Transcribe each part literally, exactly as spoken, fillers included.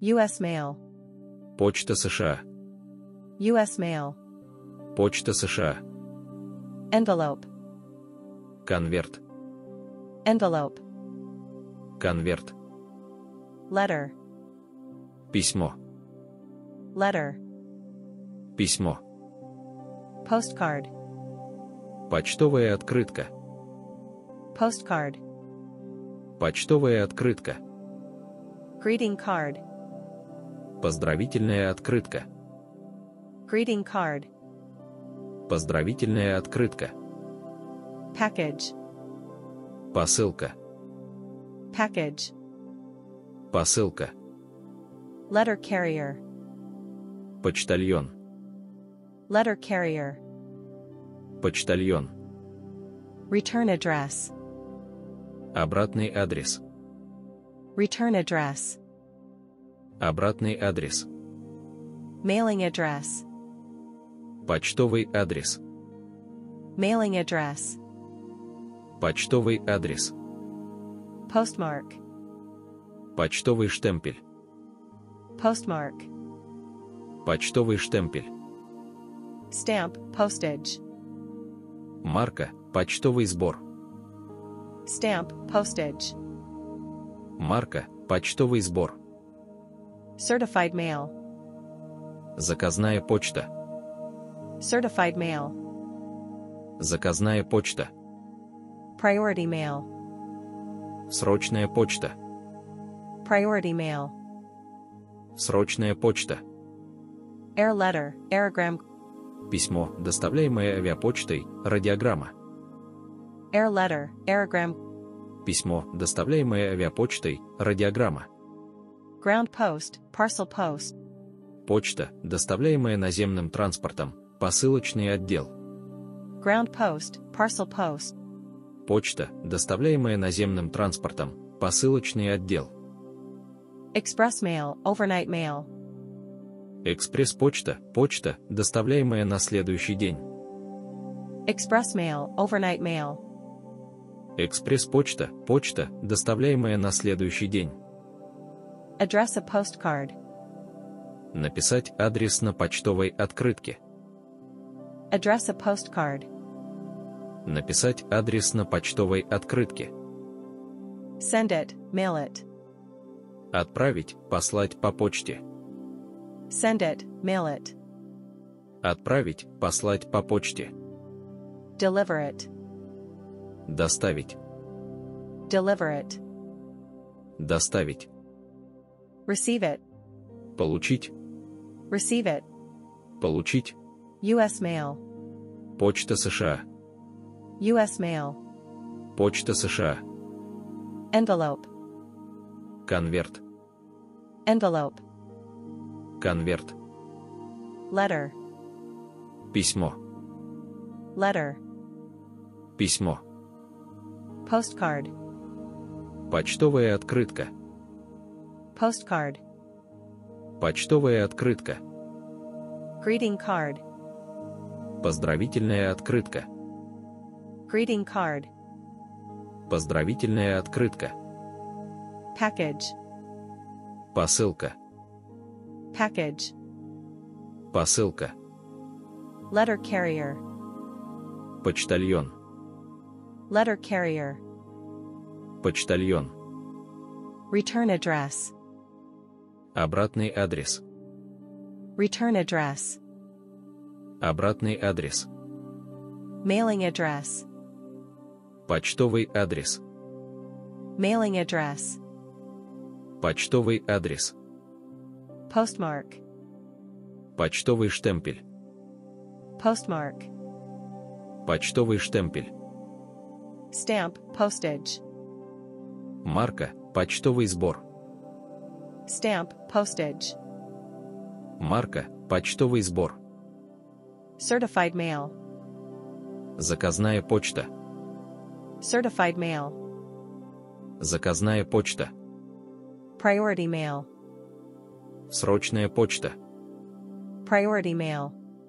ю эс Mail. Почта США. ю эс Mail. Почта США. Envelope. Конверт. Envelope. Конверт. Letter. Письмо. Letter. Письмо. Postcard. Почтовая открытка. Postcard. Почтовая открытка. Greeting card. Поздравительная открытка. Greeting card. Поздравительная открытка. Package. Посылка. Package. Посылка. Letter carrier. Почтальон. Letter carrier. Почтальон. Return address. Обратный адрес. Return address. Обратный адрес. Mailing address. Почтовый адрес. Mailing address. Почтовый адрес. Postmark. Почтовый штемпель. Postmark. Почтовый штемпель. Stamp, postage. Марка. Почтовый сбор. Stamp, postage. Марка. Почтовый сбор. Certified mail. Заказная почта. Certified mail. Заказная почта. Priority mail. Срочная почта. Priority mail. Срочная почта. Air letter, aerogram. Письмо, доставляемое авиапочтой, радиограмма. Air letter, aerogram. Письмо, доставляемое авиапочтой, радиограмма. Ground post, parcel post. Почта, доставляемая наземным транспортом, посылочный отдел. Ground post, parcel post. Почта, доставляемая наземным транспортом, посылочный отдел. Express mail, overnight mail. Экспресс-почта, почта, доставляемая на следующий день. Express mail, overnight mail. Экспресс-почта, почта, доставляемая на следующий день. Address a postcard. Написать адрес на почтовой открытке. Address a postcard. Написать адрес на почтовой открытке. Send it, mail it. Отправить, послать по почте. Send it, mail it. Отправить, послать по почте. Deliver it. Доставить. Deliver it. Доставить. Receive it. Получить. Receive it. Получить. ю эс mail. Почта США. ю эс mail. Почта США. Envelope. Конверт. Envelope. Конверт. Letter. Письмо. Letter. Письмо. Postcard. Почтовая открытка. Postcard. Почтовая открытка. Greeting card. Поздравительная открытка. Greeting card. Поздравительная открытка. Package. Посылка. Package. Посылка. Letter carrier. Почтальон. Letter carrier. Почтальон. Return address. Обратный адрес. Return address. Обратный адрес. Mailing address. Почтовый адрес. Mailing address. Почтовый адрес. Postmark. Почтовый штемпель. Postmark. Почтовый штемпель. Stamp, postage. Марка. Почтовый сбор. Stamp, postage. Марка. Почтовый сбор. Certified mail. Заказная почта. Certified mail. Заказная почта. Priority mail. Срочная почта. Priority mail.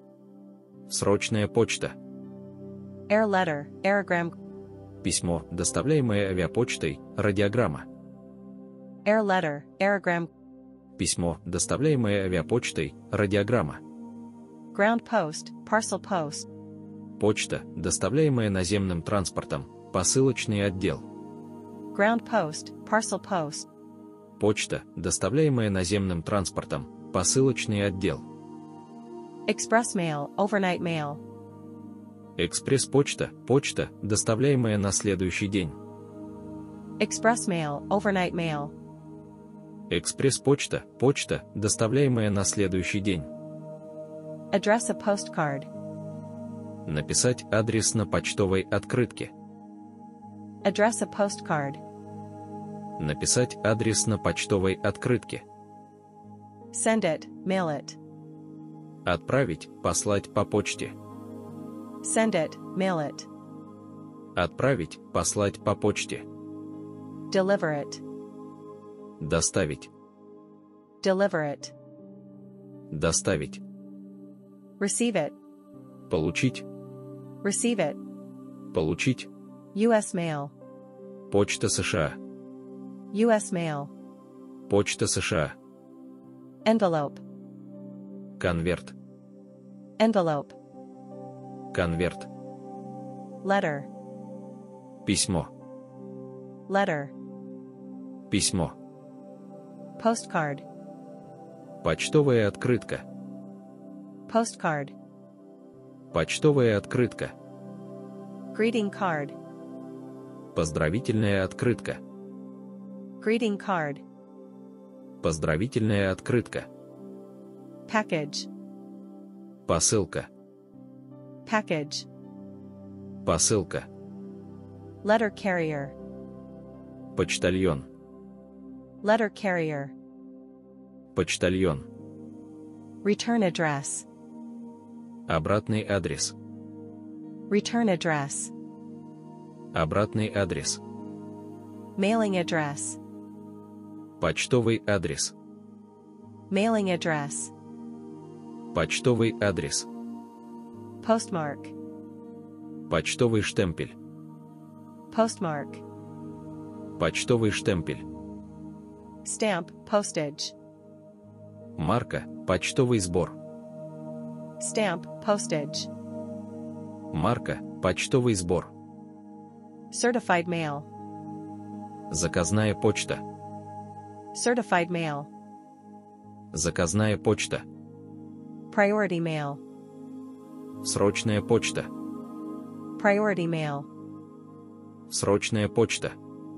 Срочная почта. Air letter, aerogram. Письмо, доставляемое авиапочтой, радиограмма. Air letter, aerogram. Письмо, доставляемое авиапочтой, радиограмма. Ground post, parcel post. Почта, доставляемая наземным транспортом, посылочный отдел. Ground post, parcel post. Почта, доставляемая наземным транспортом, посылочный отдел. Express mail, overnight mail. Экспресс-почта, почта, доставляемая на следующий день. Express mail, overnight mail. Экспресс-почта, почта, доставляемая на следующий день. Address a postcard. Написать адрес на почтовой открытке. Address a postcard. Написать адрес на почтовой открытке. Send it, mail it. Отправить, послать по почте. Send it, mail it. Отправить, послать по почте. Deliver it. Доставить. Deliver it. Доставить. Receive it. Получить. Receive it. Получить. ю эс mail. Почта США. ю эс mail. Почта США. Envelope. Конверт. Envelope. Конверт. Letter. Письмо. Letter. Письмо. Postcard. Почтовая открытка. Postcard. Почтовая открытка. Greeting card. Поздравительная открытка. Greeting card. Поздравительная открытка. Package. Посылка. Package. Посылка. Letter carrier. Почтальон. Letter carrier. Почтальон. Return address. Обратный адрес. Return address. Обратный адрес. Mailing address. Почтовый адрес. Mailing address. Почтовый адрес. Postmark. Почтовый штемпель. Postmark. Почтовый штемпель. Stamp, postage. Марка, почтовый сбор. Stamp, postage. Марка, почтовый сбор. Certified mail. Заказная почта. Certified mail. Заказная почта. Priority mail. Срочная почта. Priority mail. Срочная почта.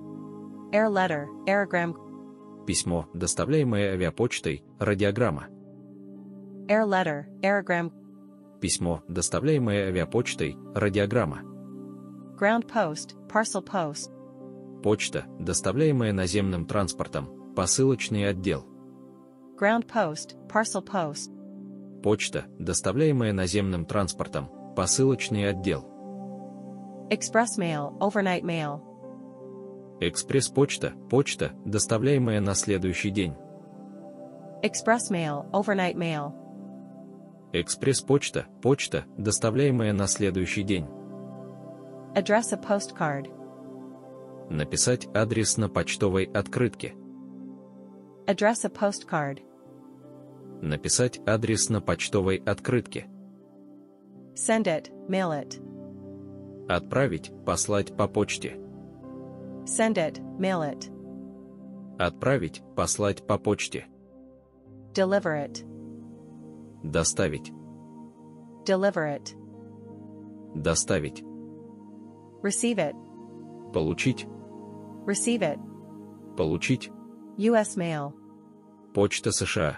Air letter, aerogram. Письмо, доставляемое авиапочтой, радиограмма. Air letter, aerogram. Письмо, доставляемое авиапочтой, радиограмма. Ground post, parcel post. Почта, доставляемая наземным транспортом, посылочный отдел. Ground post, parcel post. Почта, доставляемая наземным транспортом, посылочный отдел. Express mail, overnight mail. Экспресс-почта, почта, доставляемая на следующий день. Express mail, overnight mail. Экспресс-почта, почта, доставляемая на следующий день. Address a postcard. Написать адрес на почтовой открытке. Address a postcard. Написать адрес на почтовой открытке. Send it, mail it. Отправить, послать по почте. Send it, mail it. Отправить, послать по почте. Deliver it. Доставить. Deliver it. Доставить. Receive it. Получить. Receive it. Получить. ю эс mail. Почта США.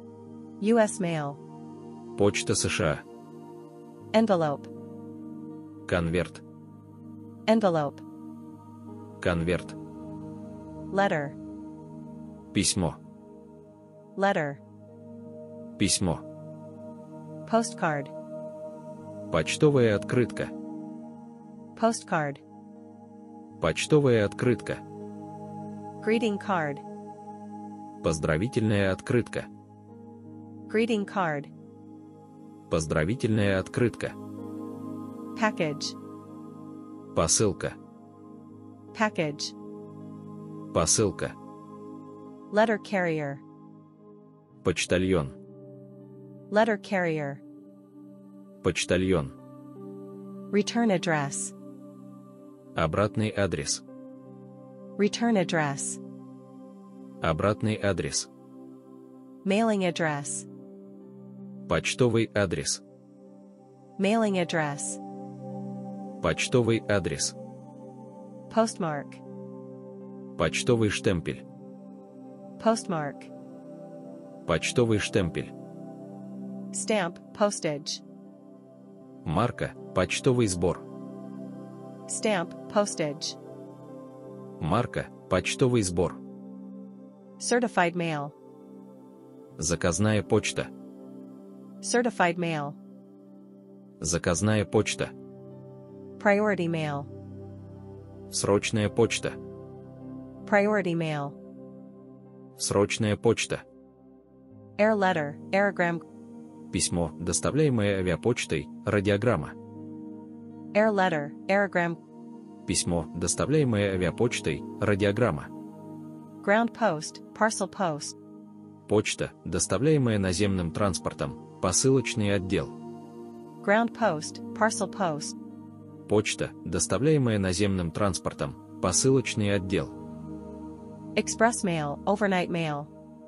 ю эс mail. Почта США. Envelope. Конверт. Envelope. Конверт. Letter. Письмо. Letter. Письмо. Postcard. Почтовая открытка. Postcard. Почтовая открытка. Greeting card. Поздравительная открытка. Greeting card. Поздравительная открытка. Package. Посылка. Package. Посылка. Letter carrier. Почтальон. Letter carrier. Почтальон. Return address. Обратный адрес. Return address. Обратный адрес. Mailing address. Почтовый адрес. Mailing address. Почтовый адрес. Postmark. Почтовый штемпель. Postmark. Почтовый штемпель. Stamp, postage. Марка. Почтовый сбор. Stamp, postage. Марка. Почтовый сбор. Certified mail. Заказная почта. Certified mail. Заказная почта. Priority mail. Срочная почта. Priority mail. Срочная почта. Air letter, aerogram. Письмо, доставляемое авиапочтой, радиограмма. Air letter, aerogram. Письмо, доставляемое авиапочтой, радиограмма. Ground post, parcel post. Почта, доставляемая наземным транспортом, посылочный отдел. Ground post, parcel post. Почта, доставляемая наземным транспортом, посылочный отдел. Express mail, overnight mail.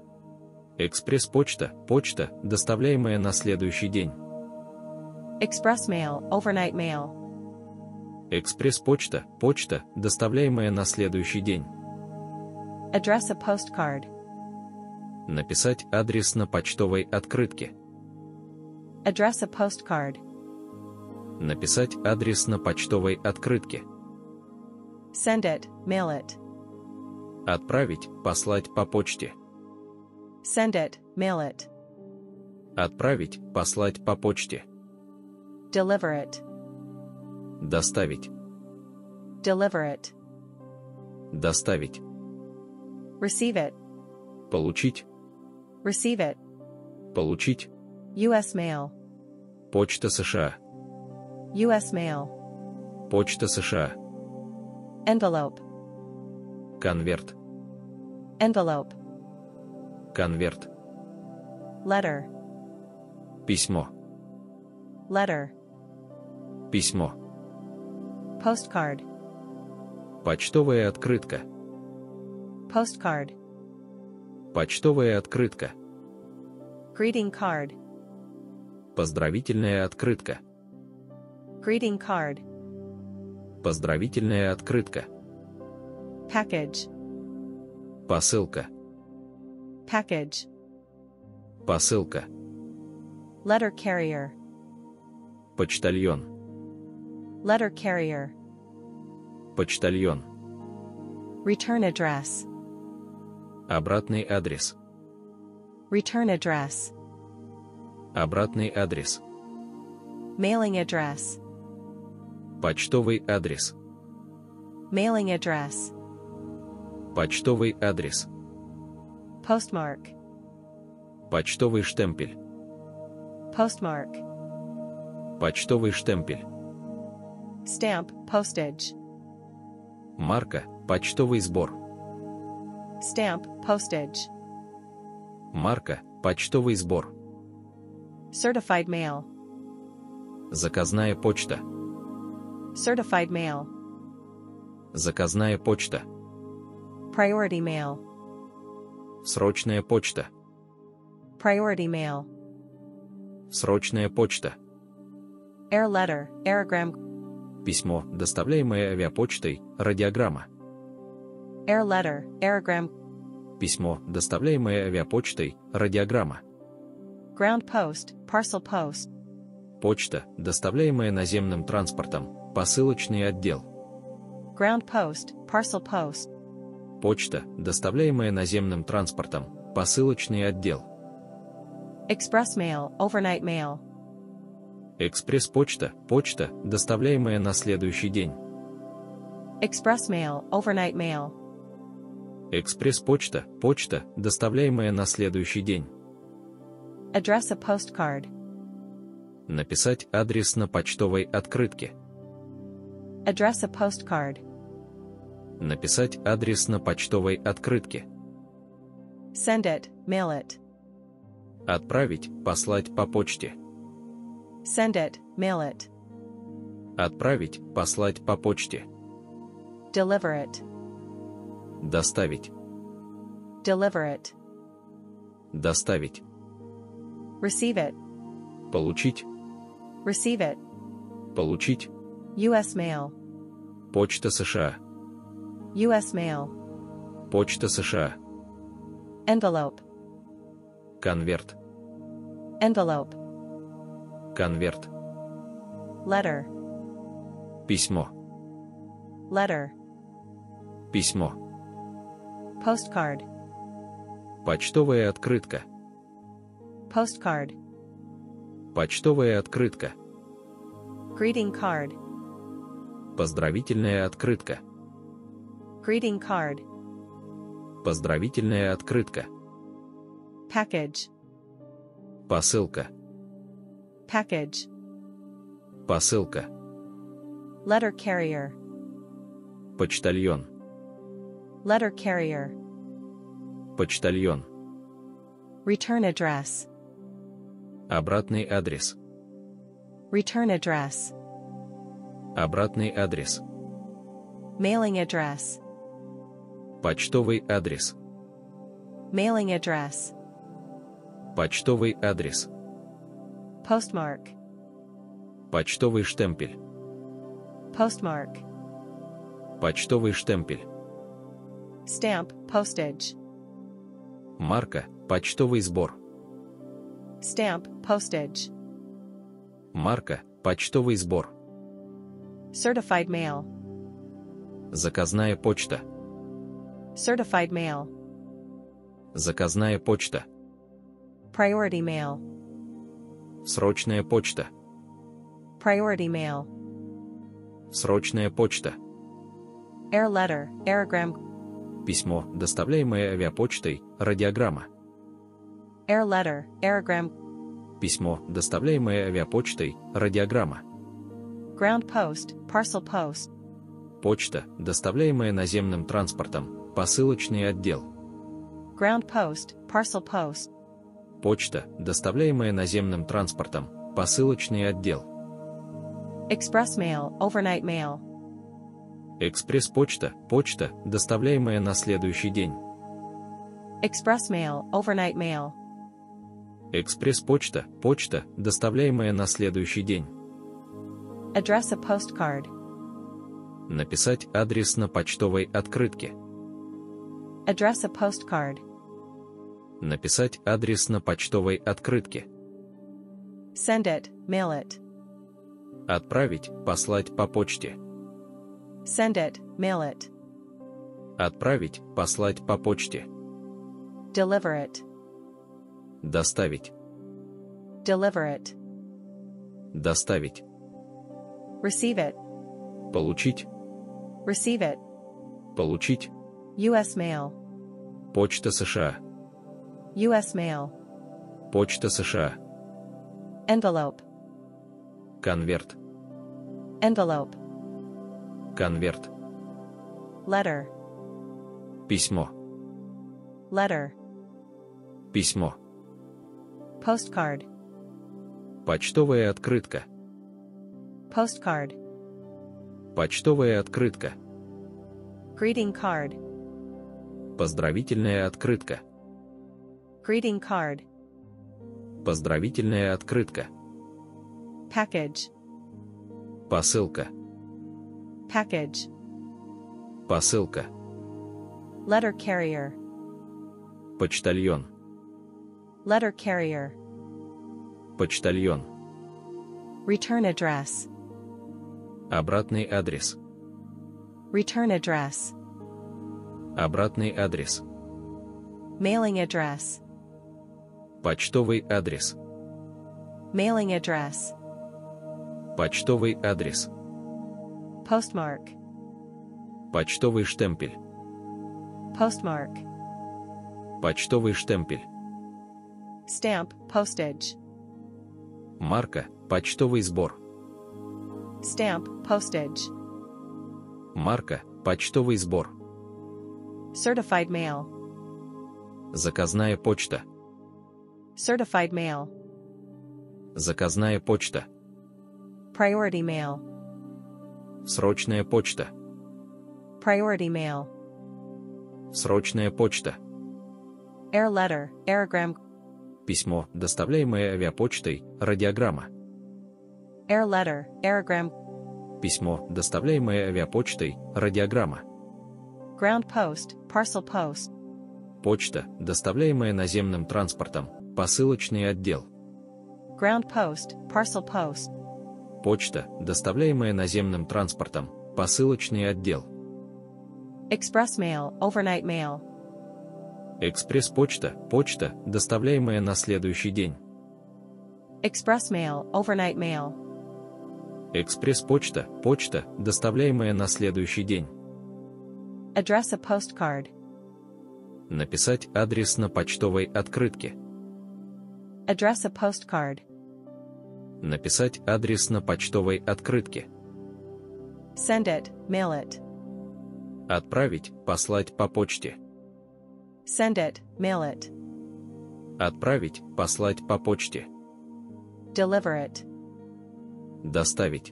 Экспресс-почта, почта, доставляемая на следующий день. Express mail, overnight mail. Экспресс-почта, почта, доставляемая на следующий день. Address a postcard. Написать адрес на почтовой открытке. Address a postcard. Написать адрес на почтовой открытке. Send it, mail it. Отправить, послать по почте. Send it, mail it. Отправить, послать по почте. Deliver it. Доставить. Deliver it. Доставить. Receive it. Получить. Receive it. Получить. ю эс mail. Почта США. ю эс mail. Почта США. Envelope. Конверт. Envelope. Конверт. Letter. Письмо. Letter. Письмо. Postcard. Почтовая открытка. Postcard. Почтовая открытка. Greeting card. Поздравительная открытка. Greeting card. Поздравительная открытка. Package. Посылка. Package. Посылка. Letter carrier. Почтальон. Letter carrier. Почтальон. Return address. Обратный адрес. Return address. Обратный адрес. Mailing address. Почтовый адрес. Mailing address. Почтовый адрес. Postmark. Почтовый штемпель. Postmark. Почтовый штемпель. Stamp, postage. Марка. Почтовый сбор. Stamp, postage. Марка. Почтовый сбор. Certified mail. Заказная почта. Certified mail. Заказная почта. Priority mail. Срочная почта. Priority mail. Срочная почта. Air letter, aerogram. Письмо, доставляемое авиапочтой, радиограмма. Air letter, aerogram. Письмо, доставляемое авиапочтой, радиограмма. Ground post, parcel post. Почта, доставляемая наземным транспортом, посылочный отдел. Ground post, parcel post. Почта, доставляемая наземным транспортом, посылочный отдел. Express mail, overnight mail. Экспресс-почта, почта, доставляемая на следующий день. Express mail, overnight mail. Экспресс-почта, почта, доставляемая на следующий день. Address a postcard. Написать адрес на почтовой открытке. Address a postcard. Написать адрес на почтовой открытке. Send it, mail it. Отправить, послать по почте. Send it, mail it. Отправить, послать по почте. Deliver it. Доставить. Deliver it. Доставить. Receive it. Получить. Receive it. Получить. ю эс Mail. Почта США. ю эс Mail. Почта США. Envelope. Конверт. Envelope. Конверт. Letter. Письмо. Letter. Письмо. Postcard. Почтовая открытка. Postcard. Почтовая открытка. Greeting card. Поздравительная открытка. Greeting card. Поздравительная открытка. Package. Посылка. Package. Посылка. Letter carrier. Почтальон. Letter carrier. Почтальон. Return address. Обратный адрес. Return address. Обратный адрес. Mailing address. Почтовый адрес. Mailing address. Почтовый адрес. Postmark. Почтовый штемпель. Postmark. Почтовый штемпель. Stamp, postage. Марка. Почтовый сбор. Stamp, postage. Марка. Почтовый сбор. Certified mail. Заказная почта. Certified mail. Заказная почта. Priority mail. Срочная почта. Priority mail. Срочная почта. Air letter, aerogram. Письмо, доставляемое авиапочтой, радиограмма. Air letter, aerogram. Письмо, доставляемое авиапочтой, радиограмма. Ground post, parcel post. Почта, доставляемая наземным транспортом, посылочный отдел. Ground post, parcel post. Почта, доставляемая наземным транспортом, посылочный отдел. Express mail, overnight mail. Экспресс-почта, почта, доставляемая на следующий день. Express mail, overnight mail. Экспресс-почта, почта, доставляемая на следующий день. Address a postcard. Написать адрес на почтовой открытке. Address a postcard. Написать адрес на почтовой открытке. Send it, mail it. Отправить, послать по почте. Send it, mail it. Отправить, послать по почте. Deliver it. Доставить. Deliver it. Доставить. Receive it. Получить. Receive it. Получить. ю эс Mail. Почта США. ю эс Mail. Почта США. Envelope. Конверт. Envelope. Конверт. Letter. Письмо. Letter. Письмо. Postcard. Почтовая открытка. Postcard. Почтовая открытка. Greeting card. Поздравительная открытка. Greeting card. Поздравительная открытка. Package. Посылка. Package. Посылка. Letter carrier. Почтальон. Letter carrier. Почтальон. Return address. Обратный адрес. Return address. Обратный адрес. Mailing address. Почтовый адрес. Mailing address. Почтовый адрес. Postmark. Почтовый штемпель. Postmark. Почтовый штемпель. Stamp, postage. Марка. Почтовый сбор. Stamp, postage. Марка. Почтовый сбор. Certified mail. Заказная почта. Certified mail. Заказная почта. Priority mail. Срочная почта. Priority mail. Срочная почта. Air letter, aerogram. Письмо, доставляемое авиапочтой, радиограмма. Air letter, aerogram. Письмо, доставляемое авиапочтой, радиограмма. Ground post, parcel post. Почта, доставляемая наземным транспортом, посылочный отдел. Ground post, parcel post. Почта, доставляемая наземным транспортом, посылочный отдел. Express mail, overnight mail. Экспресс-почта, почта, доставляемая на следующий день. Express mail, overnight mail. Экспресс-почта, почта, доставляемая на следующий день. Address a postcard. Написать адрес на почтовой открытке. Address a postcard. Написать адрес на почтовой открытке. Send it, mail it. Отправить, послать по почте. Send it, mail it. Отправить, послать по почте. Deliver it. Доставить.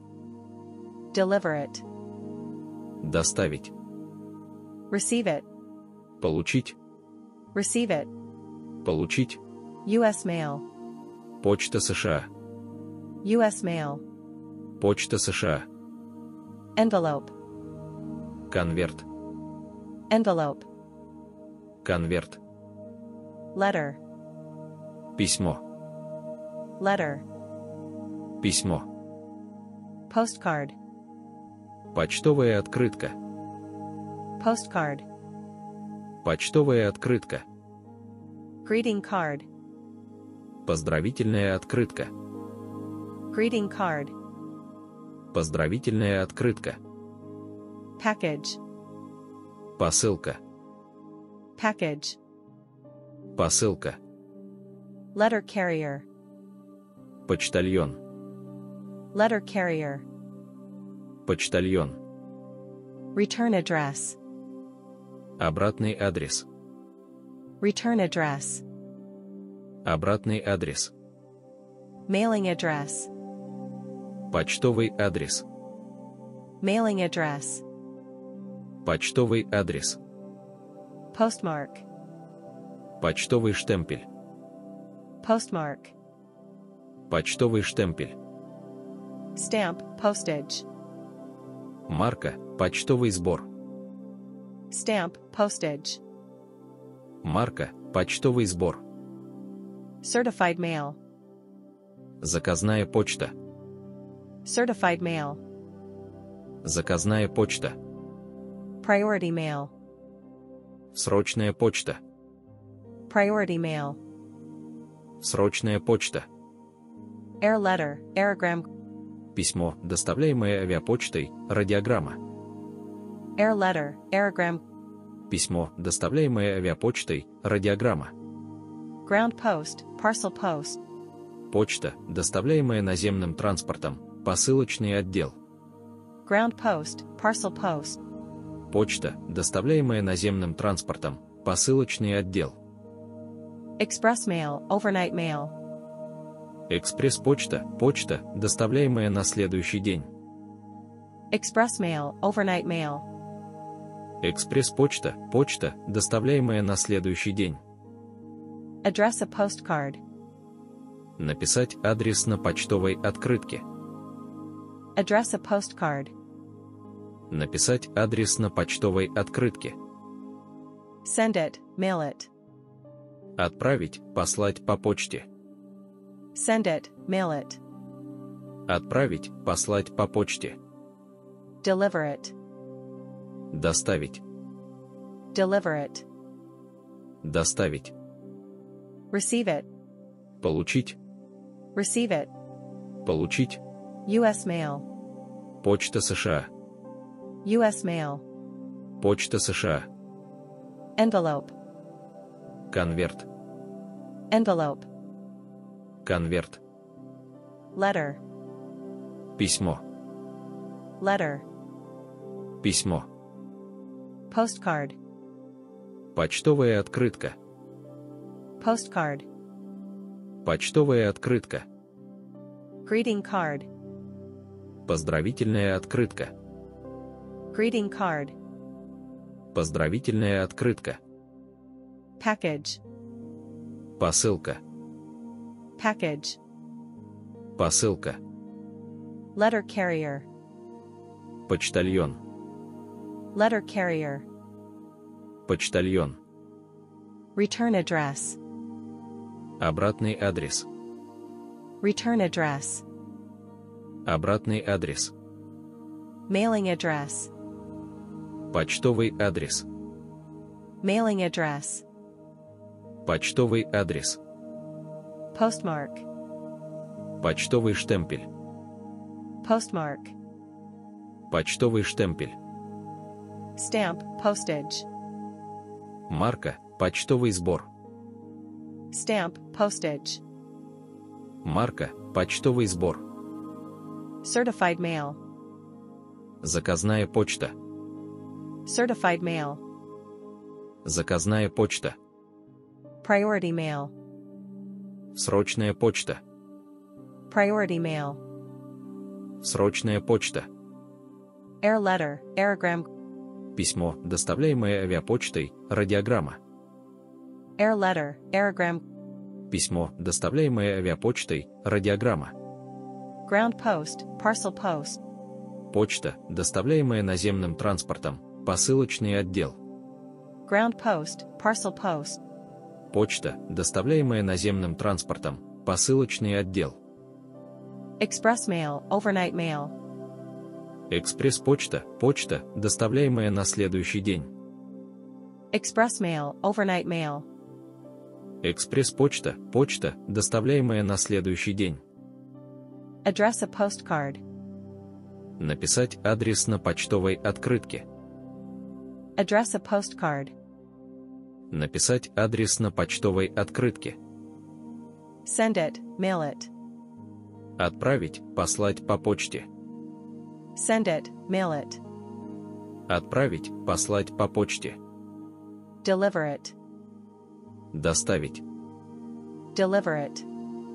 Deliver it. Доставить. Receive it. Получить. Receive it. Получить. ю эс mail. Почта США. ю эс mail. Почта США. Envelope. Конверт. Envelope. Конверт. Letter. Письмо. Letter. Письмо. Postcard. Почтовая открытка. Postcard. Почтовая открытка. Greeting card. Поздравительная открытка. Greeting card. Поздравительная открытка. Package. Посылка. Package. Посылка. Letter carrier. Почтальон. Letter carrier. Почтальон. Return address. Обратный адрес. Return address. Обратный адрес. Mailing address. Почтовый адрес. Mailing address. Почтовый адрес. Postmark. Почтовый штемпель. Postmark. Почтовый штемпель. Stamp, postage. Марка, почтовый сбор. Stamp, postage. Марка, почтовый сбор. Certified mail. Заказная почта. Certified mail. Заказная почта. Priority mail. Срочная почта. Priority mail. Срочная почта. Air letter, aerogram. Письмо, доставляемое авиапочтой, радиограмма. Air letter, aerogram. Письмо, доставляемое авиапочтой, радиограмма. Ground post, parcel post. Почта, доставляемая наземным транспортом, посылочный отдел. Ground post, parcel post. Почта, доставляемая наземным транспортом, посылочный отдел. Express mail, overnight mail. Экспресс-почта, почта, доставляемая на следующий день. Express mail, overnight mail. Экспресс-почта, почта, доставляемая на следующий день. Address a postcard. Написать адрес на почтовой открытке. Address a postcard. Написать адрес на почтовой открытке. Send it, mail it. Отправить, послать по почте. Send it, mail it. Отправить, послать по почте. Deliver it. Доставить. Deliver it. Доставить. Receive it. Получить. Receive it. Получить. ю эс mail. Почта США. ю эс mail. Почта США. Envelope. Конверт. Envelope. Конверт. Letter. Письмо. Letter. Письмо. Postcard. Почтовая открытка. Postcard. Почтовая открытка. Greeting card. Поздравительная открытка. Greeting card. Поздравительная открытка. Package. Посылка. Package. Посылка. Letter carrier. Почтальон. Letter carrier. Почтальон. Return address. Обратный адрес. Return address. Обратный адрес. Mailing address. Почтовый адрес. Mailing address. Почтовый адрес. Postmark. Почтовый штемпель. Postmark. Почтовый штемпель. Stamp, postage. Марка. Почтовый сбор. Stamp, postage. Марка. Почтовый сбор. Certified mail. Заказная почта. Certified mail. Заказная почта. Priority mail. Срочная почта. Priority mail. Срочная почта. Air letter, aerogram. Письмо, доставляемое авиапочтой, радиограмма. Air letter, aerogram. Письмо, доставляемое авиапочтой, радиограмма. Ground post, parcel post. Почта, доставляемая наземным транспортом, посылочный отдел. Ground post, parcel post. Почта, доставляемая наземным транспортом, посылочный отдел. Express mail, overnight mail. Экспресс-почта, почта, доставляемая на следующий день. Express mail, overnight mail. Экспресс-почта, почта, доставляемая на следующий день. Address a postcard. Написать адрес на почтовой открытке. Address a postcard. Написать адрес на почтовой открытке. Send it, mail it. Отправить, послать по почте. Send it, mail it. Отправить, послать по почте. Deliver it. Доставить. Deliver it.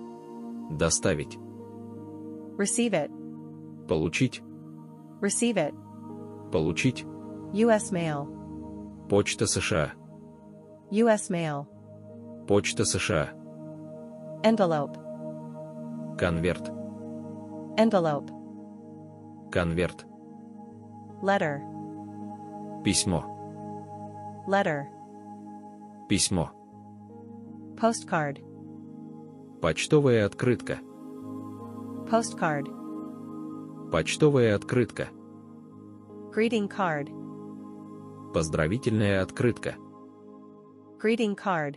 Доставить. Receive it. Получить. Receive it. Получить. ю эс mail. Почта США. ю эс mail. Почта США. Envelope. Конверт. Envelope. Конверт. Letter. Письмо. Letter. Письмо. Postcard. Почтовая открытка. Postcard. Почтовая открытка. Greeting card. Поздравительная открытка. Greeting card.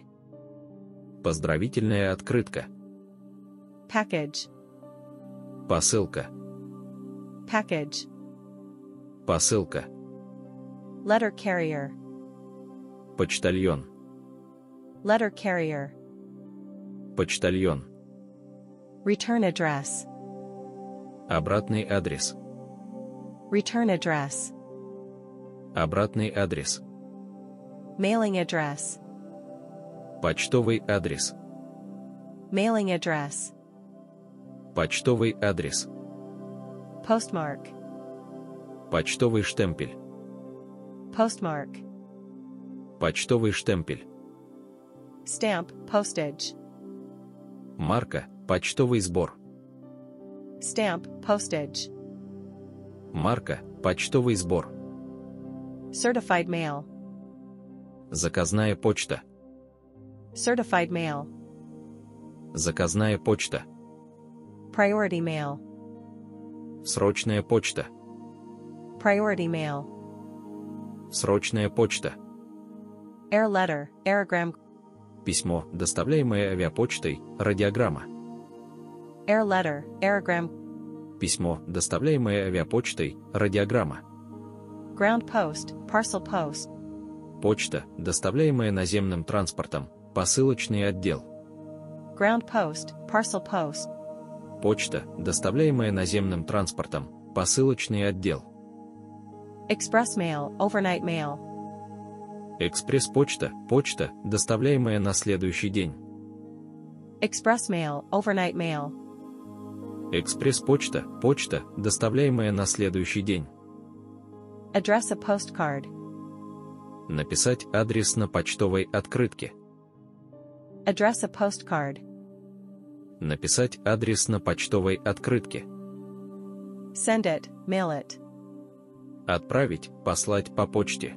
Поздравительная открытка. Package. Посылка. Package. Посылка. Letter carrier. Почтальон. Letter carrier. Почтальон. Return address. Обратный адрес. Return address. Обратный адрес. Mailing address. Почтовый адрес. Mailing address. Почтовый адрес. Postmark. Почтовый штемпель. Postmark. Почтовый штемпель. Stamp, postage. Марка. Почтовый сбор. Stamp, postage. Марка. Почтовый сбор. Certified mail. Заказная почта. Certified mail. Заказная почта. Priority mail. Срочная почта. Priority mail. Срочная почта. Air letter, aerogram. Письмо, доставляемое авиапочтой, радиограмма. Air letter, aerogram. Письмо, доставляемое авиапочтой, радиограмма. Ground post, parcel post. Почта, доставляемая наземным транспортом, посылочный отдел. Ground post, parcel post. Почта, доставляемая наземным транспортом, посылочный отдел. Express mail, overnight mail. Экспресс-почта, почта, доставляемая на следующий день. Express mail, overnight mail. Экспресс-почта, почта, доставляемая на следующий день. Address a postcard. Написать адрес на почтовой открытке. Address a postcard. Написать адрес на почтовой открытке. Send it, mail it. Отправить, послать по почте.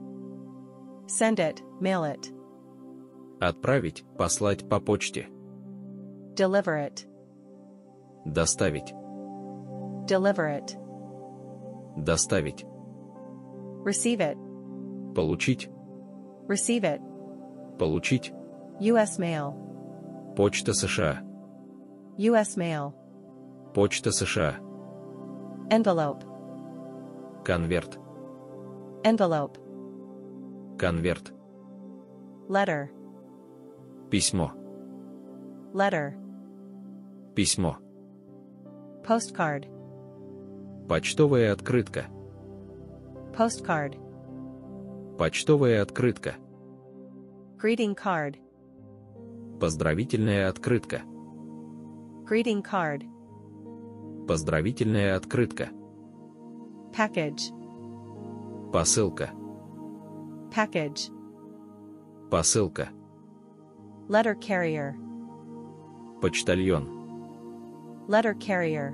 Send it, mail it. Отправить, послать по почте. Deliver it. Доставить. Deliver it. Доставить. Receive it. Получить. Receive it. Получить. U S mail. Почта США. U S mail. Почта США. Envelope. Конверт. Envelope. Конверт. Letter. Письмо. Letter. Письмо. Postcard. Почтовая открытка. Postcard. Почтовая открытка. Greeting card. Поздравительная открытка. Greeting card. Поздравительная открытка. Package. Посылка. Package. Посылка. Letter carrier. Почтальон. Letter carrier.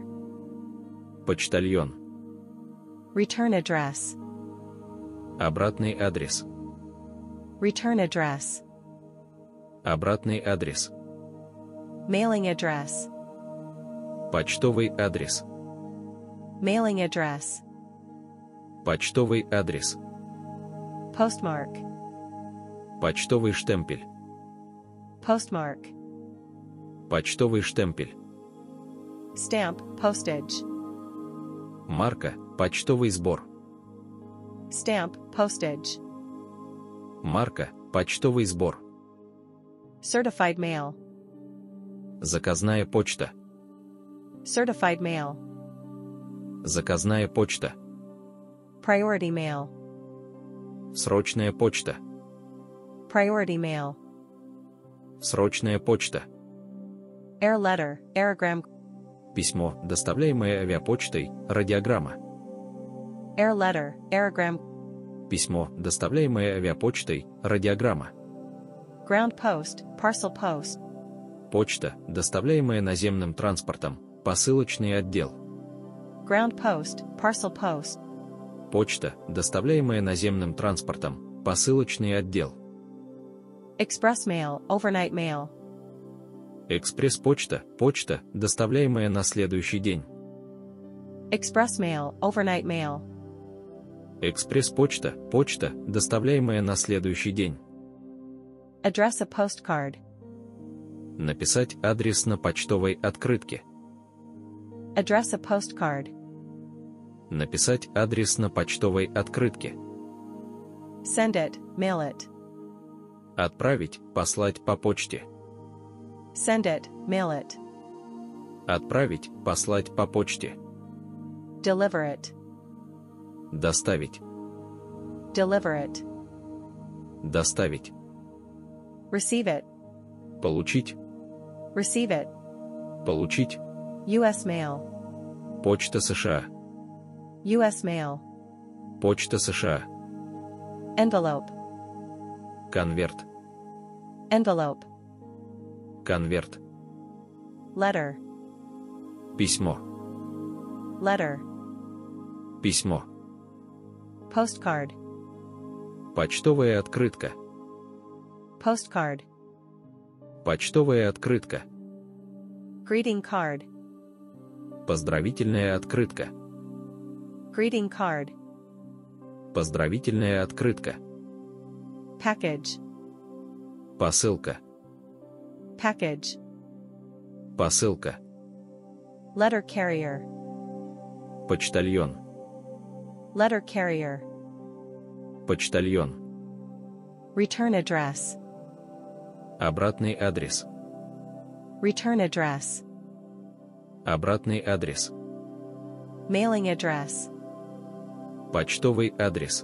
Почтальон. Return address. Обратный адрес. Return address. Обратный адрес. Mailing address. Почтовый адрес. Mailing address. Почтовый адрес. Postmark. Почтовый штемпель. Postmark. Почтовый штемпель. Stamp, postage. Марка. Почтовый сбор. Stamp, postage. Марка. Почтовый сбор. Certified mail. Заказная почта. Certified mail. Заказная почта. Priority mail. Срочная почта. Priority mail. Срочная почта. Air letter, aerogram. Письмо, доставляемое авиапочтой, радиограмма. Air letter, aerogram. Письмо, доставляемое авиапочтой, радиограмма. Ground post, parcel post. Почта, доставляемая наземным транспортом, посылочный отдел. Ground post, parcel post. Почта, доставляемая наземным транспортом, посылочный отдел. Express mail, overnight mail. Экспресс-почта, почта, доставляемая на следующий день. Express mail, overnight mail. Экспресс-почта, почта, доставляемая на следующий день. Address a postcard. Написать адрес на почтовой открытке. Address a postcard. Написать адрес на почтовой открытке. Send it, mail it. Отправить, послать по почте. Send it, mail it. Отправить, послать по почте. Deliver it. Доставить. Deliver it. Доставить. Receive it. Получить. Receive it. Получить. U S mail. Почта США. U S mail. Почта США. Envelope. Конверт. Envelope. Конверт. Letter. Письмо. Letter. Письмо. Postcard. Почтовая открытка. Postcard. Почтовая открытка. Greeting card. Поздравительная открытка. Greeting card. Поздравительная открытка. Package. Посылка. Package. Посылка. Letter carrier. Почтальон. Letter carrier. Почтальон. Return address. Обратный адрес. Return address. Обратный адрес. Mailing address. Почтовый адрес.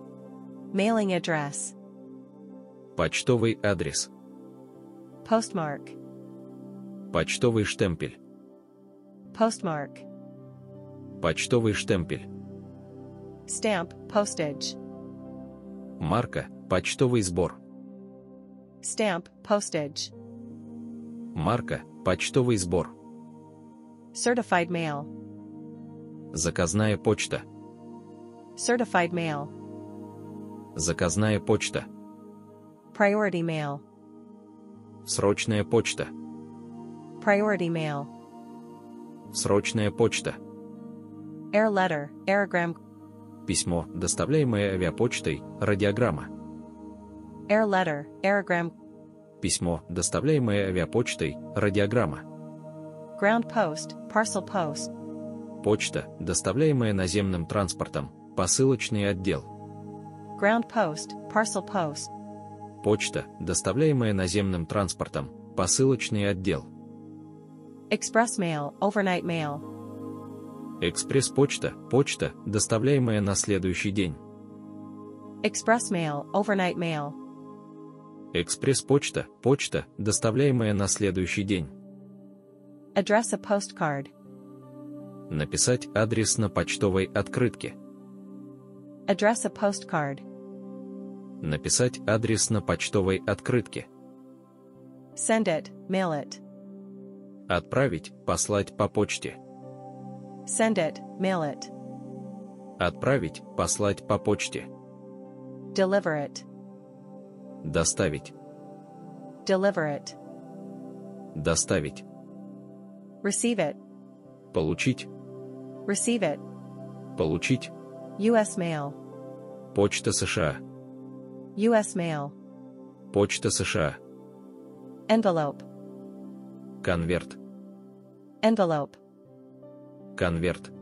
Mailing address. Почтовый адрес. Postmark. Почтовый штемпель. Postmark. Почтовый штемпель. Stamp, postage. Марка, почтовый сбор. Stamp, postage. Марка, почтовый сбор. Certified mail. Заказная почта. Certified mail. Заказная почта. Priority mail. Срочная почта. Priority mail. Срочная почта. Air letter, aerogram. Письмо, доставляемое авиапочтой, радиограмма. Air letter, aerogram. Письмо, доставляемое авиапочтой, радиограмма. Ground post, parcel post. Почта, доставляемая наземным транспортом, посылочный отдел. Ground post, parcel post. Почта, доставляемая наземным транспортом, посылочный отдел. Express mail, overnight mail. Экспресс-почта, почта, доставляемая на следующий день. Express mail, overnight mail. Экспресс-почта, почта, доставляемая на следующий день. Address a postcard. Написать адрес на почтовой открытке. Address a postcard. Написать адрес на почтовой открытке. Send it, mail it. Отправить, послать по почте. Send it, mail it. Отправить, послать по почте. Deliver it. Доставить. Deliver it. Доставить. Receive it. Получить. Receive it. Получить. U S mail. Почта США. U S mail. Почта США. Envelope. Конверт. Envelope. Конверт.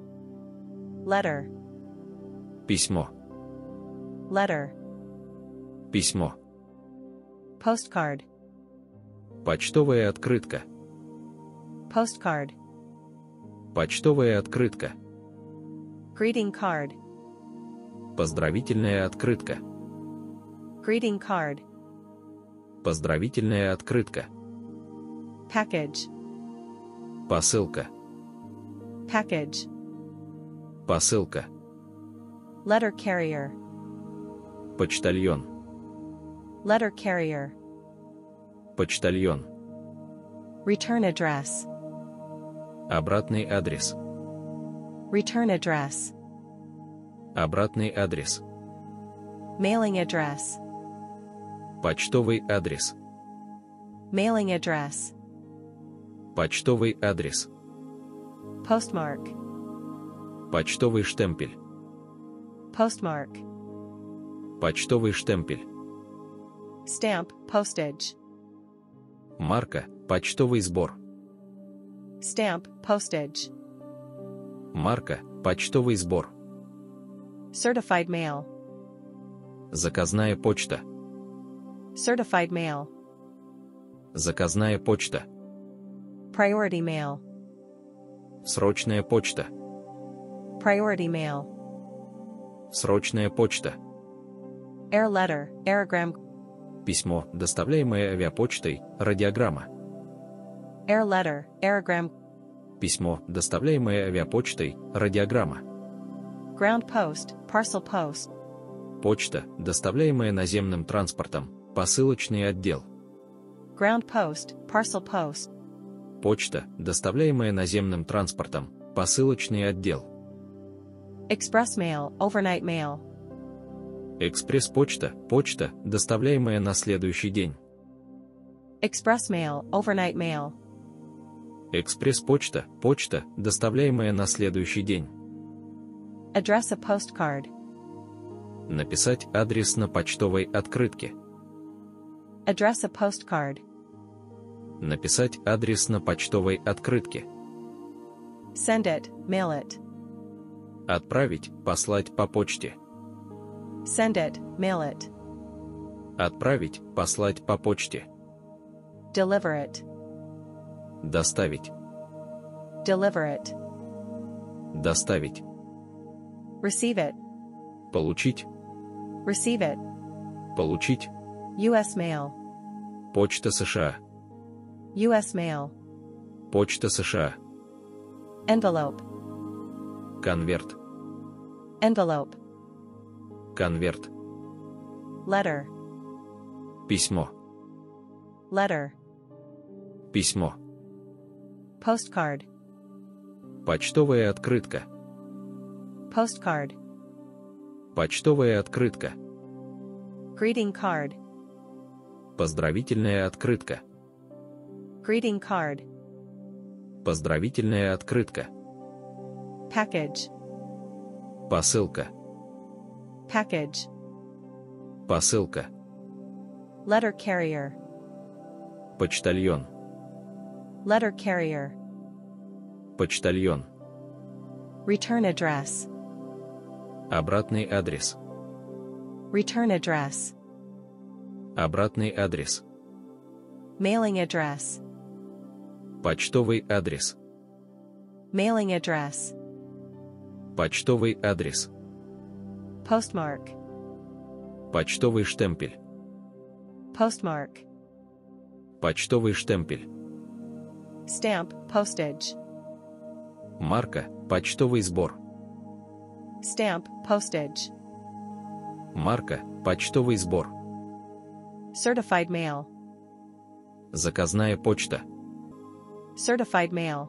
Letter. Письмо. Letter. Письмо. Postcard. Почтовая открытка. Postcard. Почтовая открытка. Greeting card. Поздравительная открытка. Greeting card. Поздравительная открытка. Package. Посылка. Package. Посылка. Letter carrier. Почтальон. Letter carrier. Почтальон. Return address. Обратный адрес. Return address. Обратный адрес. Mailing address. Почтовый адрес. Mailing address. Почтовый адрес. Postmark. Почтовый штемпель. Postmark. Почтовый штемпель. Stamp, postage. Марка, почтовый сбор. Stamp, postage. Марка, почтовый сбор. Certified mail. Заказная почта. Certified mail. Заказная почта. Priority mail. Срочная почта. Priority mail. Срочная почта. Air letter, aerogram. Письмо, доставляемое авиапочтой, радиограмма. Air letter, aerogram. Письмо, доставляемое авиапочтой, радиограмма. Ground post, parcel post. Почта, доставляемая наземным транспортом, посылочный отдел. Ground post, parcel post. Почта, доставляемая наземным транспортом, посылочный отдел. Express mail, overnight mail. Экспресс-почта, почта, доставляемая на следующий день. Express mail, overnight mail. Экспресс-почта, почта, доставляемая на следующий день. Address a postcard. Написать адрес на почтовой открытке. Address a postcard. Написать адрес на почтовой открытке. Send it, mail it. Отправить, послать по почте. Send it, mail it. Отправить, послать по почте. Deliver it. Доставить. Deliver it. Доставить. Receive it. Получить. Receive it. Получить. U S mail. Почта США. U S mail. Почта США. Envelope. Конверт. Envelope. Конверт. Letter. Письмо. Letter. Письмо. Postcard. Почтовая открытка. Postcard. Почтовая открытка. Greeting card. Поздравительная открытка. Greeting card. Поздравительная открытка. Package. Посылка. Package. Посылка. Letter carrier. Почтальон. Letter carrier. Почтальон. Return address. Обратный адрес. Return address. Обратный адрес. Mailing address. Почтовый адрес. Mailing address. Почтовый адрес. Postmark. Почтовый штемпель. Postmark. Почтовый штемпель. Stamp, postage. Марка. Почтовый сбор. Stamp, postage. Марка. Почтовый сбор. Certified mail. Заказная почта. Certified mail.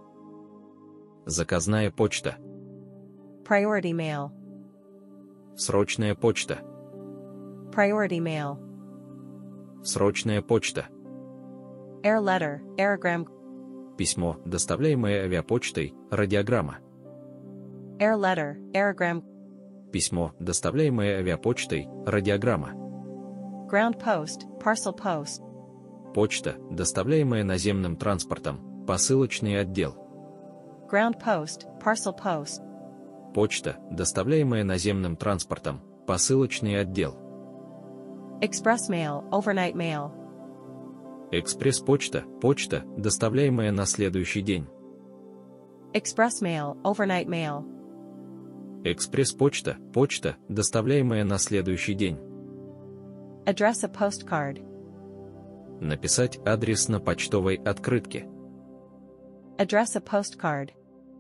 Заказная почта. Priority mail. Срочная почта. Priority mail. Срочная почта. Air letter, aerogram. Письмо, доставляемое авиапочтой, радиограмма. Air letter, aerogram. Письмо, доставляемое авиапочтой, радиограмма. Ground post, parcel post. Почта, доставляемая наземным транспортом, посылочный отдел. Ground post, parcel post. Почта, доставляемая наземным транспортом, посылочный отдел. Express mail, overnight mail. Экспресс-почта, почта, доставляемая на следующий день. Express mail, overnight mail. Экспресс-почта, почта, доставляемая на следующий день. Address a postcard. Написать адрес на почтовой открытке. Address a postcard.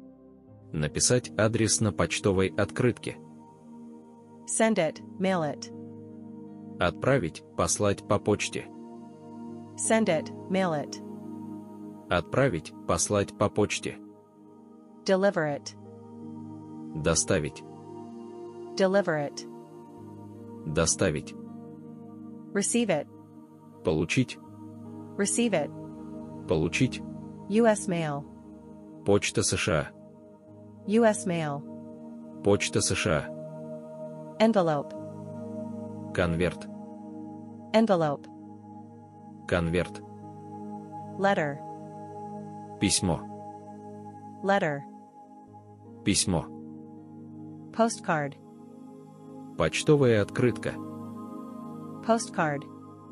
Написать адрес на почтовой открытке. Send it, mail it. Отправить, послать по почте. Send it, mail it. Отправить, послать по почте. Deliver it. Доставить. Deliver it. Доставить. Receive it. Получить. Receive it. Получить. U S mail. Почта США. U S mail. Почта США. Envelope. Конверт. Envelope. Конверт. Letter. Письмо. Letter. Письмо. Postcard. Почтовая открытка. Postcard.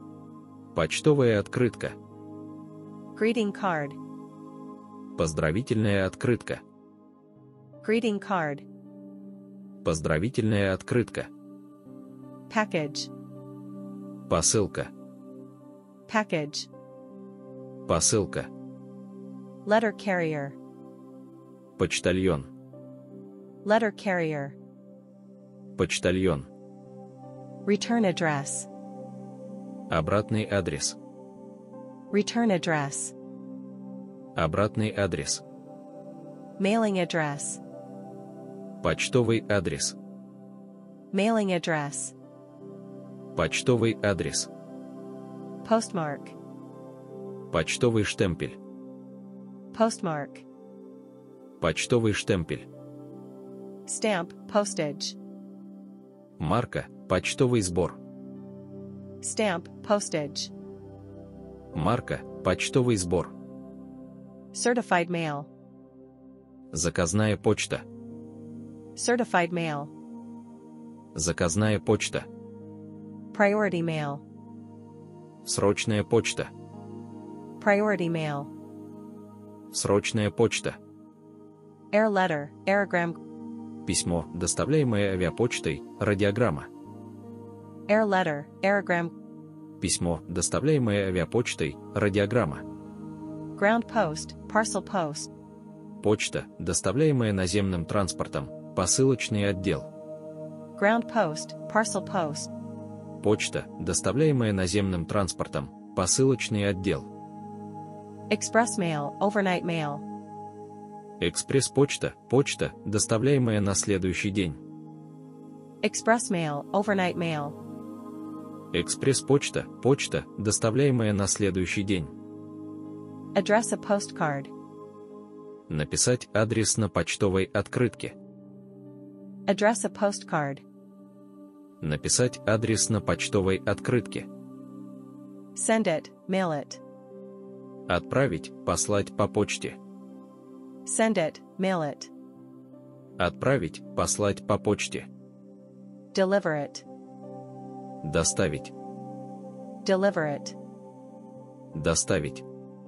Почтовая открытка. Greeting card. Поздравительная открытка. Greeting card. Поздравительная открытка. Package. Посылка. Package. Посылка. Letter carrier. Почтальон. Letter carrier. Почтальон. Return address. Обратный адрес. Return address. Обратный адрес. Mailing address. Почтовый адрес. Mailing address. Почтовый адрес. Postmark. Почтовый штемпель. Postmark. Почтовый штемпель. Stamp, postage. Марка. Почтовый сбор. Stamp, postage. Марка. Почтовый сбор. Certified mail. Заказная почта. Certified mail. Заказная почта. Priority mail. Срочная почта. Priority mail. Срочная почта. Air letter, aerogram. Письмо, доставляемое авиапочтой, радиограмма. Air letter, aerogram. Письмо, доставляемое авиапочтой, радиограмма. Ground post, parcel post. Почта, доставляемая наземным транспортом, посылочный отдел. Ground post, parcel post. Почта, доставляемая наземным транспортом, посылочный отдел. Express mail, overnight mail. Экспресс-почта, почта, доставляемая на следующий день. Express mail, overnight mail. Экспресс-почта, почта, доставляемая на следующий день. Address a postcard. Написать адрес на почтовой открытке. Address a postcard. Написать адрес на почтовой открытке. Send it, mail it. Отправить, послать по почте. Send it, mail it. Отправить, послать по почте. Deliver it. Доставить. Deliver it. Доставить.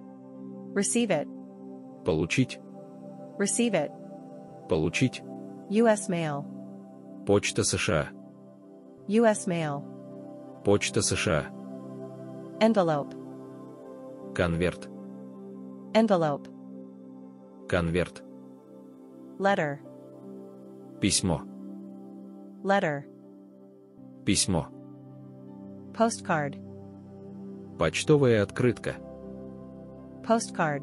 Receive it. Получить. Receive it. Получить. ю эс mail. Почта США. ю эс mail. Почта США. Envelope. Конверт. Envelope. Конверт. Letter. Письмо. Letter. Письмо. Postcard. Почтовая открытка. Postcard.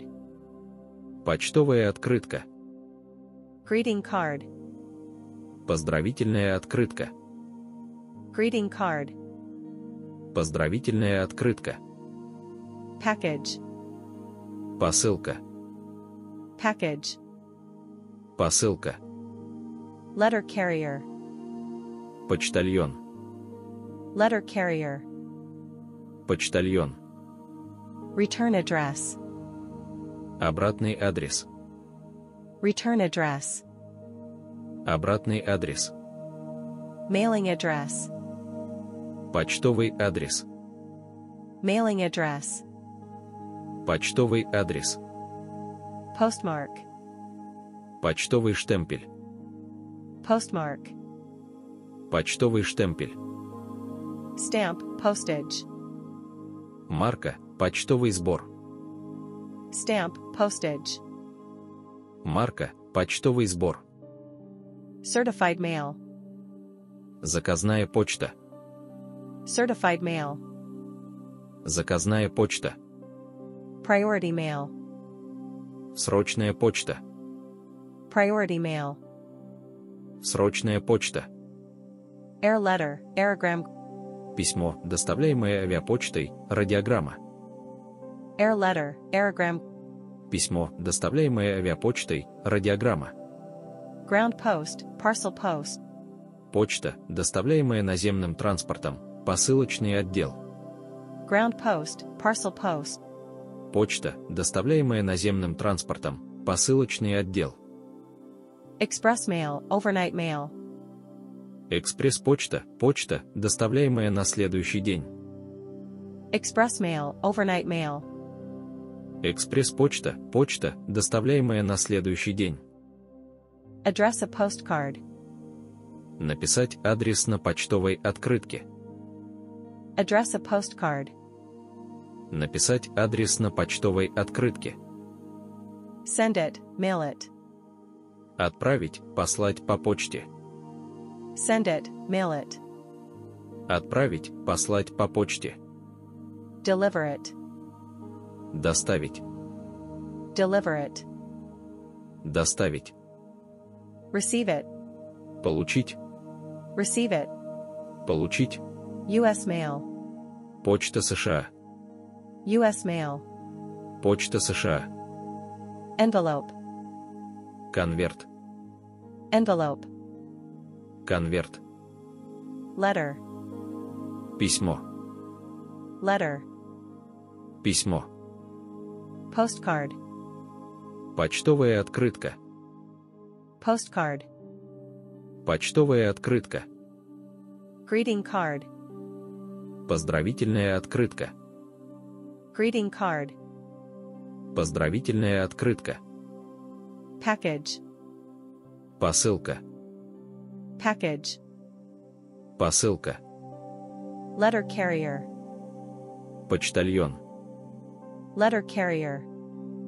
Почтовая открытка. Greeting card. Поздравительная открытка. Greeting card. Поздравительная открытка. Package. Посылка. Package. Посылка. Letter carrier. Почтальон. Letter carrier. Почтальон. Return address. Обратный адрес. Return address. Обратный адрес. Mailing address. Почтовый адрес. Mailing address. Почтовый адрес. Postmark. Почтовый штемпель. Postmark. Почтовый штемпель. Stamp, postage. Марка. Почтовый сбор. Stamp, postage. Марка. Почтовый сбор. Certified mail. Заказная почта. Certified mail. Заказная почта. Priority mail. Срочная почта. Priority mail. Срочная почта. Air letter, aerogram. Письмо, доставляемое авиапочтой, радиограмма. Air letter, aerogram. Письмо, доставляемое авиапочтой, радиограмма. Ground post, parcel post. Почта, доставляемая наземным транспортом, посылочный отдел. Ground post, parcel post. Почта, доставляемая наземным транспортом, посылочный отдел. Express mail, overnight mail. Экспресс-почта, почта, доставляемая на следующий день. Express mail, overnight mail. Экспресс-почта, почта, доставляемая на следующий день. Address a postcard. Написать адрес на почтовой открытке. Address a postcard. Написать адрес на почтовой открытке. Send it, mail it. Отправить, послать по почте. Send it, mail it. Отправить, послать по почте. Deliver it. Доставить. Deliver it. Доставить. Receive it. Получить. Receive it. Получить. ю эс mail. Почта США. ю эс mail. Почта США. Envelope. Конверт. Envelope. Конверт. Letter. Письмо. Letter. Письмо. Postcard. Почтовая открытка. Postcard. Почтовая открытка. Greeting card. Поздравительная открытка. Greeting card. Поздравительная открытка. Package. Посылка. Package. Посылка. Letter carrier. Почтальон. Letter carrier.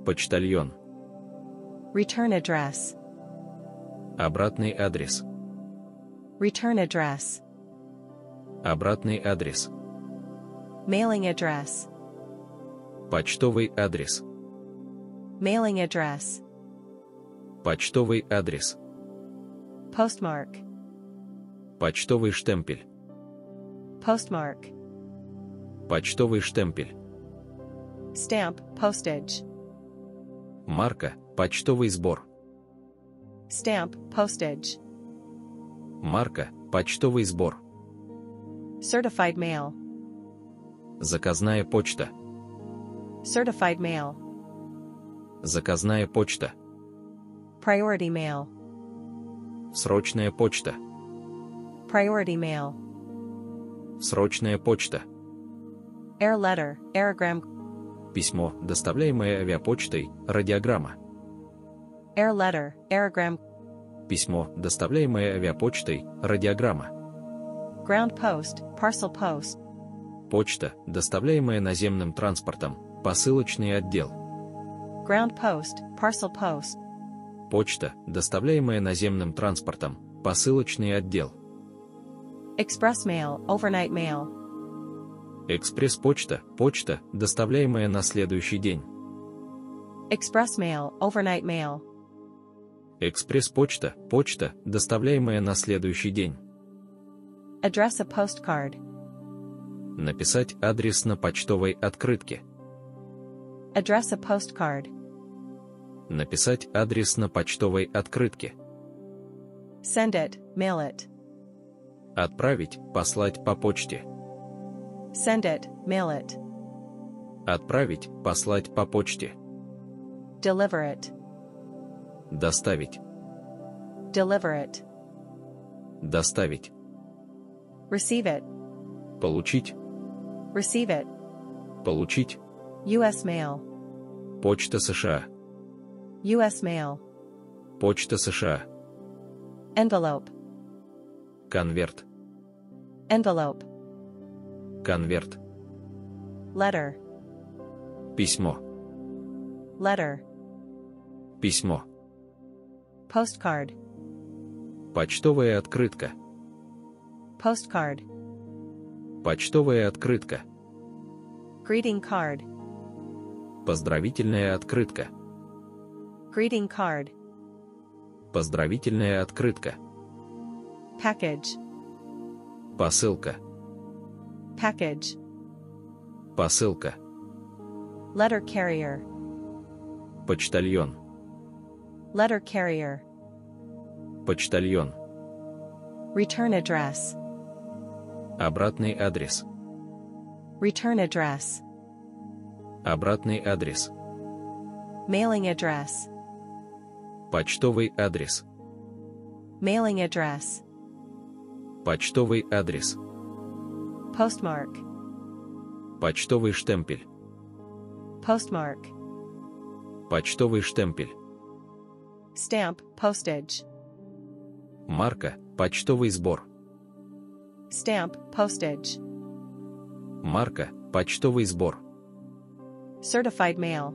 Почтальон. Return address. Обратный адрес. Return address. Обратный адрес. Mailing address. Почтовый адрес. Mailing address. Почтовый адрес. Postmark. Почтовый штемпель. Postmark. Почтовый штемпель. Stamp, postage. Марка. Почтовый сбор. Stamp, postage. Марка. Почтовый сбор. Certified mail. Заказная почта. Certified mail. Заказная почта. Priority mail. Срочная почта. Priority mail. Срочная почта. Air letter, aerogram. Письмо, доставляемое авиапочтой, радиограмма. Air letter, aerogram. Письмо, доставляемое авиапочтой, радиограмма. Ground post, parcel post. Почта, доставляемая наземным транспортом, посылочный отдел. Ground post, parcel post. Почта, доставляемая наземным транспортом, посылочный отдел. Express mail, overnight mail. Экспресс-почта, почта, доставляемая на следующий день. Express mail, overnight mail. Экспресс-почта, почта, доставляемая на следующий день. Address a postcard. Написать адрес на почтовой открытке. Address a postcard. Написать адрес на почтовой открытке. Send it, mail it. Отправить, послать по почте. Send it, mail it. Отправить, послать по почте. Deliver it. Доставить. Deliver it. Доставить. Receive it. Получить. Receive it. Получить. ю эс mail. Почта США. ю эс mail. Почта США. Envelope. Конверт. Envelope. Конверт. Letter. Письмо. Letter. Письмо. Postcard. Почтовая открытка. Postcard. Почтовая открытка. Greeting card. Поздравительная открытка. Greeting card. Поздравительная открытка. Package. Посылка. Package. Посылка. Letter carrier. Почтальон. Letter carrier. Почтальон. Return address. Обратный адрес. Return address. Обратный адрес. Mailing address. Почтовый адрес. Mailing address. Почтовый адрес. Postmark. Почтовый штемпель. Postmark. Почтовый штемпель. Stamp, postage. Марка. Почтовый сбор. Stamp, postage. Марка. Почтовый сбор. Certified mail.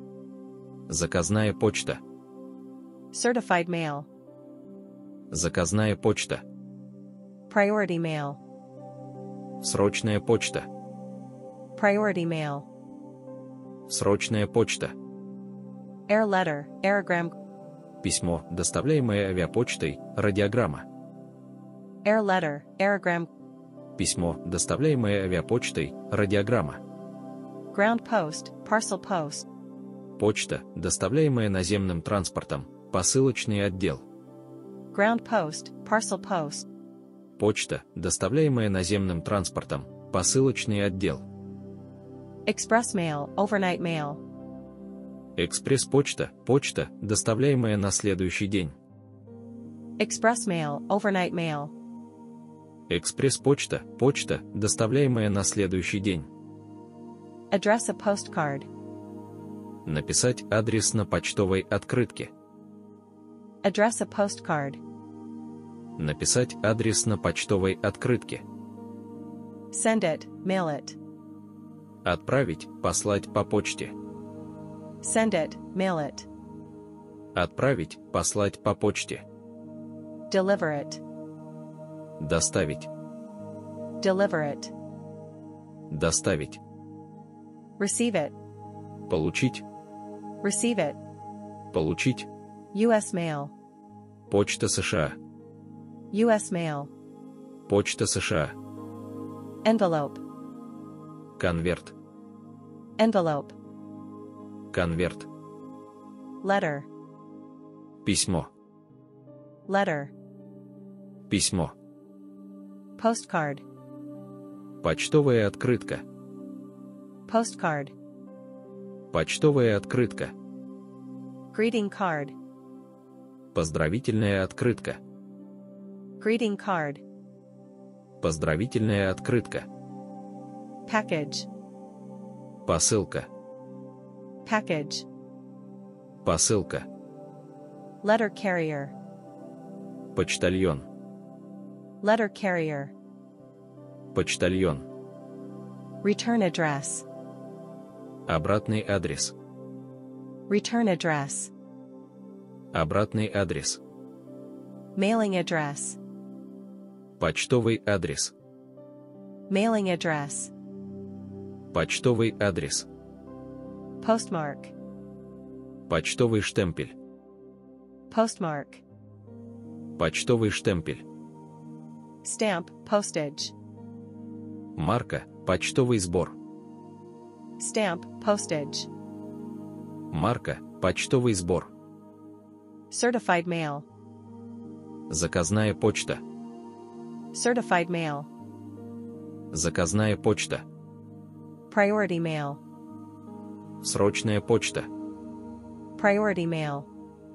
Заказная почта. Certified mail. Заказная почта. Priority mail. Срочная почта. Priority mail. Срочная почта. Air letter, aerogram. Письмо, доставляемое авиапочтой, радиограмма. Air letter, aerogram. Письмо, доставляемое авиапочтой, радиограмма. Ground post, parcel post. Почта, доставляемая наземным транспортом, посылочный отдел. Ground post, parcel post. Почта, доставляемая наземным транспортом, посылочный отдел. Express mail, overnight mail. Экспресс-почта, почта, доставляемая на следующий день. Express mail, overnight mail. Экспресс-почта, почта, доставляемая на следующий день. Address a postcard. Написать адрес на почтовой открытке. Address a postcard. Написать адрес на почтовой открытке. Send it, mail it. Отправить, послать по почте. Send it, mail it. Отправить, послать по почте. Deliver it. Доставить. Deliver it. Доставить. Receive it. Получить. Receive it. Получить. ю эс Mail. Почта США. ю эс Mail. Почта США. Envelope. Конверт. Envelope. Конверт. Letter. Письмо. Letter. Письмо. Postcard. Почтовая открытка. Postcard. Почтовая открытка. Greeting card. Поздравительная открытка. Greeting card. Поздравительная открытка. Package. Посылка. Package. Посылка. Letter carrier. Почтальон. Letter carrier. Почтальон. Return address. Обратный адрес. Return address. Обратный адрес. Mailing address. Почтовый адрес. Mailing address. Почтовый адрес. Postmark. Почтовый штемпель. Postmark. Почтовый штемпель. Stamp, postage. Марка. Почтовый сбор. Stamp, postage. Марка. Почтовый сбор. Certified mail. Заказная почта. Certified mail. Заказная почта. Priority mail. Срочная почта. Priority mail.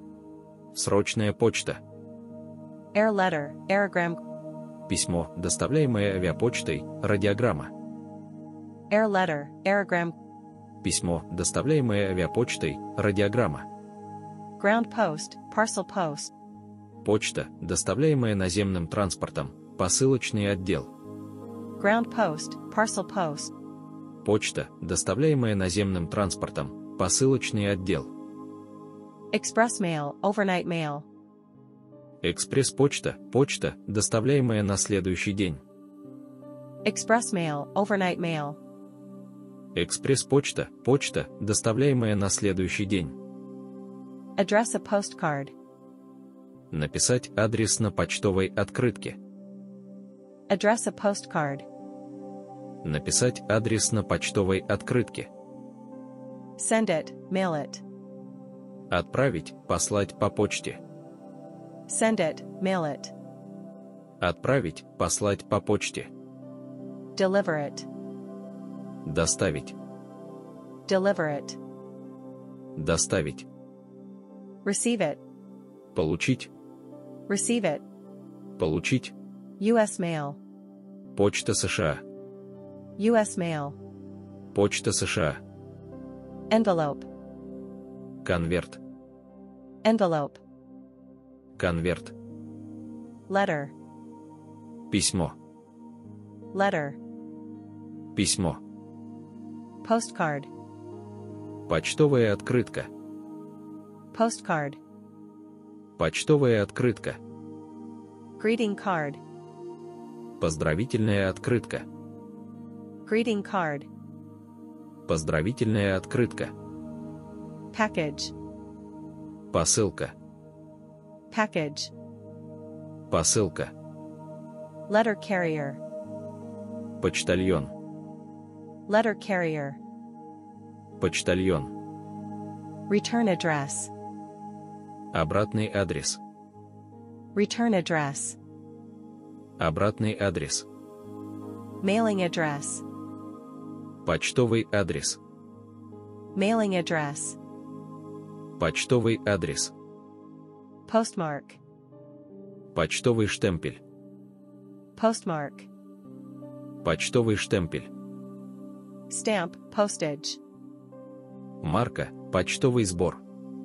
Срочная почта. Air letter, aerogram. Письмо, доставляемое авиапочтой, радиограмма. Air letter, aerogram. Письмо, доставляемое авиапочтой, радиограмма. Ground post, parcel post. Почта, доставляемая наземным транспортом, посылочный отдел. Ground post, parcel post. Почта, доставляемая наземным транспортом, посылочный отдел. Express mail, overnight mail. Экспресс-почта, почта, доставляемая на следующий день. Express mail, overnight mail. Экспресс-почта, почта, доставляемая на следующий день. Address a postcard. Написать адрес на почтовой открытке. Address a postcard. Написать адрес на почтовой открытке. Send it, mail it. Отправить, послать по почте. Send it, mail it. Отправить, послать по почте. Deliver it. Доставить. Deliver it. Доставить. Receive it. Получить. Receive it. Получить. ю эс Mail. Почта США. ю эс Mail. Почта США. Envelope. Конверт. Envelope. Конверт. Letter. Письмо. Letter. Письмо. Postcard. Почтовая открытка. Postcard. Почтовая открытка. Greeting card. Поздравительная открытка. Greeting card. Поздравительная открытка. Package. Посылка. Package. Посылка. Letter carrier. Почтальон. Letter carrier. Почтальон. Return address. Обратный адрес. Return address. Обратный адрес. Mailing address. Почтовый адрес. Mailing address. Почтовый адрес. Postmark. Почтовый штемпель. Postmark. Почтовый штемпель. Stamp, postage. Марка. Почтовый сбор.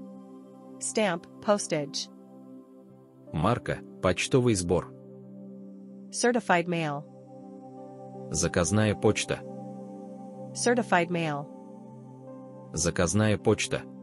Stamp, postage. Марка. Почтовый сбор. Certified mail. Заказная почта. Certified mail. Заказная почта.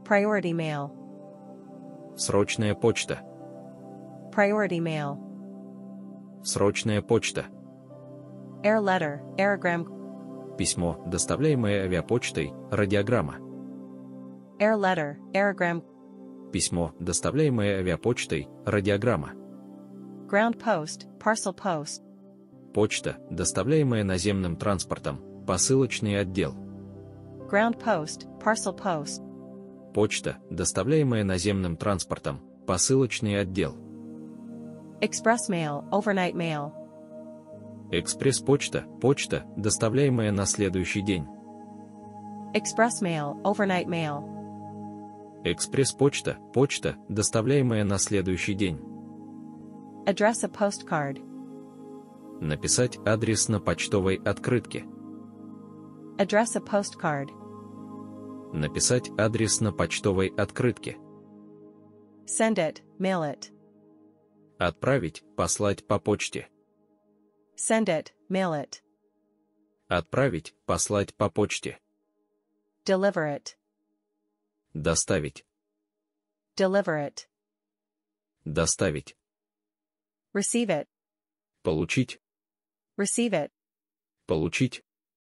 Priority mail. Срочная почта. Priority mail. Срочная почта. Air letter, aerogram. Письмо, доставляемое авиапочтой, радиограмма. Air letter, aerogram. Письмо, доставляемое авиапочтой, радиограмма. Ground post, parcel post. Почта, доставляемая наземным транспортом, посылочный отдел. Ground post, parcel post. Почта, доставляемая наземным транспортом, посылочный отдел. Express mail, overnight mail. Экспресс-почта, почта, доставляемая на следующий день. Express mail, overnight mail. Экспресс-почта, почта, доставляемая на следующий день. Address a postcard. Написать адрес на почтовой открытке. Address a postcard. Написать адрес на почтовой открытке. Send it, mail it. Отправить, послать по почте. Send it, mail it. Отправить, послать по почте. Deliver it. Доставить. Deliver it. Доставить. Receive it. Получить. Receive it. Получить.